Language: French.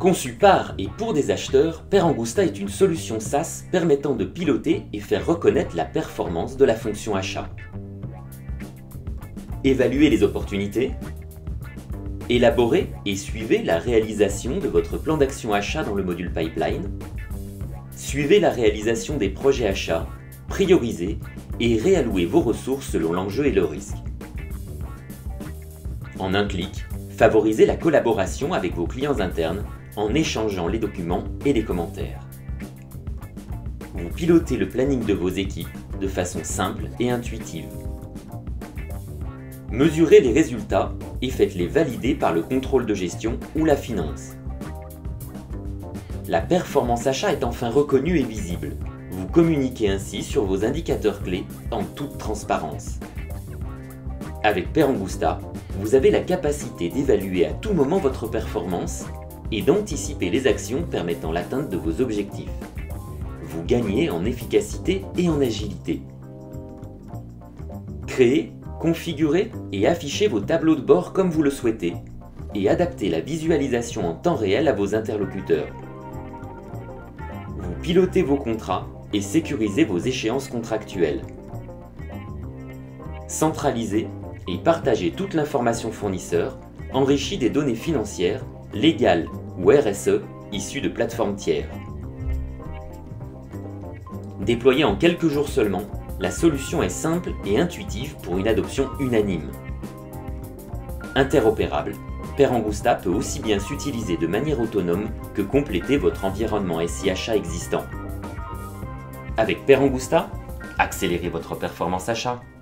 Conçu par et pour des acheteurs, PerAngusta est une solution SaaS permettant de piloter et faire reconnaître la performance de la fonction achat. Évaluez les opportunités. Élaborez et suivez la réalisation de votre plan d'action achat dans le module Pipeline. Suivez la réalisation des projets achats, priorisez et réallouez vos ressources selon l'enjeu et le risque. En un clic, favorisez la collaboration avec vos clients internes en échangeant les documents et les commentaires. Vous pilotez le planning de vos équipes de façon simple et intuitive. Mesurez les résultats et faites-les valider par le contrôle de gestion ou la finance. La performance achat est enfin reconnue et visible. Vous communiquez ainsi sur vos indicateurs clés en toute transparence. Avec PerAngusta, vous avez la capacité d'évaluer à tout moment votre performance et d'anticiper les actions permettant l'atteinte de vos objectifs. Vous gagnez en efficacité et en agilité. Créez, configurez et affichez vos tableaux de bord comme vous le souhaitez et adaptez la visualisation en temps réel à vos interlocuteurs. Vous pilotez vos contrats et sécurisez vos échéances contractuelles. Centralisez et partagez toute l'information fournisseur enrichie des données financières, légales ou RSE issues de plateformes tiers. Déployée en quelques jours seulement, la solution est simple et intuitive pour une adoption unanime. Interopérable, PerAngusta peut aussi bien s'utiliser de manière autonome que compléter votre environnement SI achat existant. Avec PerAngusta, accélérez votre performance achat.